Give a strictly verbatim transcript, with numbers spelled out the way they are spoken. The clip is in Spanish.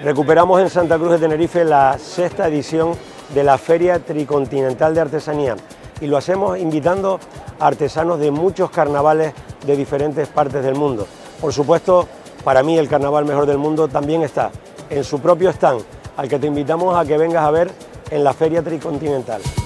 Recuperamos en Santa Cruz de Tenerife la sexta edición de la Feria Tricontinental de Artesanía y lo hacemos invitando a artesanos de muchos carnavales de diferentes partes del mundo. Por supuesto, para mí el carnaval mejor del mundo también está en su propio stand, al que te invitamos a que vengas a ver en la Feria Tricontinental.